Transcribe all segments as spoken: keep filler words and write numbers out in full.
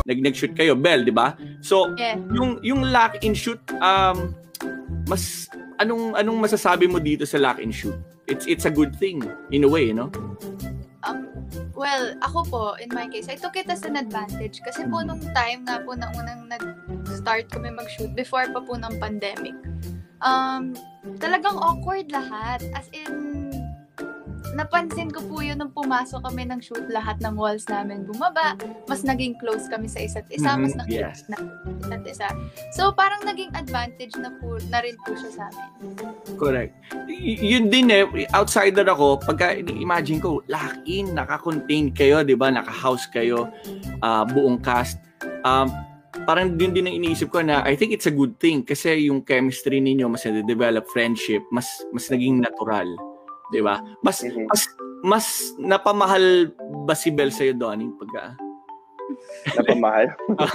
nag nag-shoot kayo, Belle, di ba? So, yeah. yung yung lock and shoot, um, mas anong anong masasabi mo dito sa lock and shoot? It's it's a good thing in a way, no? Um, well, ako po, in my case, I took it as an advantage. Kasi po nung time nga po na unang nag-start kami mag-shoot, before pa po ng pandemic, um, talagang awkward lahat. As in, napansin ko po yun nung pumasok kami ng shoot, lahat ng walls namin bumaba, mas naging close kami sa isa't isa, mm-hmm. mas nakikita yes. na isa't isa. So, parang naging advantage na, po, na rin po siya sa amin. Correct. Y- yun din eh, outsider ako, pagka imagine ko, lock-in, naka-contain kayo, di ba? Naka-house kayo, uh, buong cast. Um, parang din din ang iniisip ko na I think it's a good thing kasi yung chemistry ninyo, mas na-develop friendship, mas mas naging natural. Di ba? Mas, mm-hmm. mas, mas napamahal ba si Belle sa'yo, Donny? Pagka... Napamahal?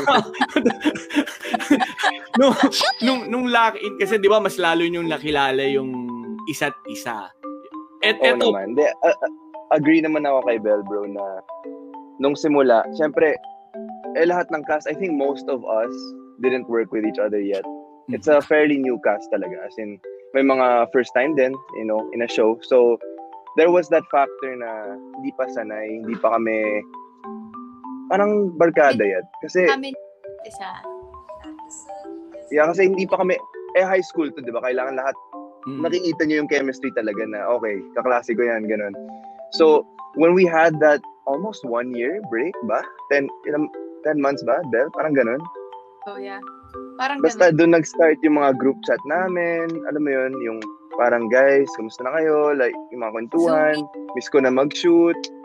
nung, nung, nung lock-in, kasi di ba, mas lalo yung nakilala yung isa't isa. Et, Oo eto, naman. De, uh, agree naman ako kay Belle, bro, na nung simula, syempre, eh, lahat ng cast, I think most of us didn't work with each other yet. It's a fairly new cast talaga. As in, may mga first time din, you know, in a show. So, there was that factor na hindi pa sanay, hindi pa kami parang barkada yet. Kasi, Kami isa. Yeah, kasi hindi pa kami, eh high school to, di ba? Kailangan lahat, mm. nakikita nyo yung chemistry talaga na, okay, kaklase ko yan, ganun. So, when we had that almost one year break ba? Ten, ilang, ten months ba, Belle? Parang ganun. Oh, yeah. Parang Basta ganun. doon nag-start yung mga group chat namin. Alam mo yun, yung parang guys, kamusta na kayo? Like, yung mga kwentuhan. Miss ko na mag-shoot.